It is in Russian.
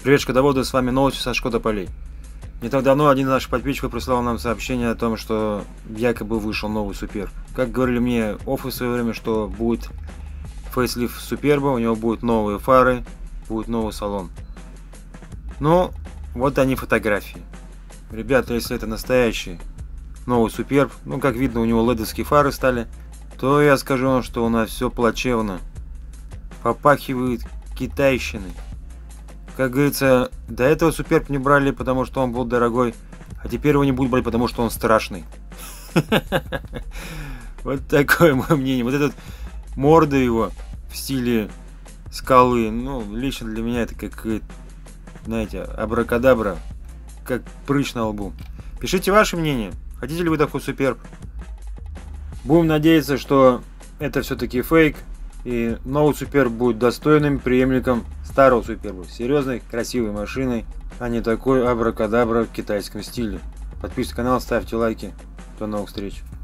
Привет, шкодоводы, с вами новости со Шкода Полей. Не так давно один из наших подписчиков прислал нам сообщение о том, что якобы вышел новый Супер. Как говорили мне оффы в свое время, что будет фейслифт Суперба, у него будут новые фары, будет новый салон. Ну, вот они фотографии. Ребята, если это настоящий новый Суперб, ну как видно, у него ледовские фары стали, то я скажу вам, что у нас все плачевно. Попахивает китайщиной. Как говорится, до этого Суперб не брали, потому что он был дорогой, а теперь его не будут брать, потому что он страшный. Вот такое мое мнение. Вот этот морда его в стиле скалы, ну, лично для меня это как, знаете, абракадабра, как прыщ на лбу. Пишите ваше мнение. Хотите ли вы такой Суперб? Будем надеяться, что это все-таки фейк. И новый Суперб будет достойным преемником старого Суперба. Серьезной, красивой машиной, а не такой абракадабра в китайском стиле. Подписывайтесь на канал, ставьте лайки. До новых встреч.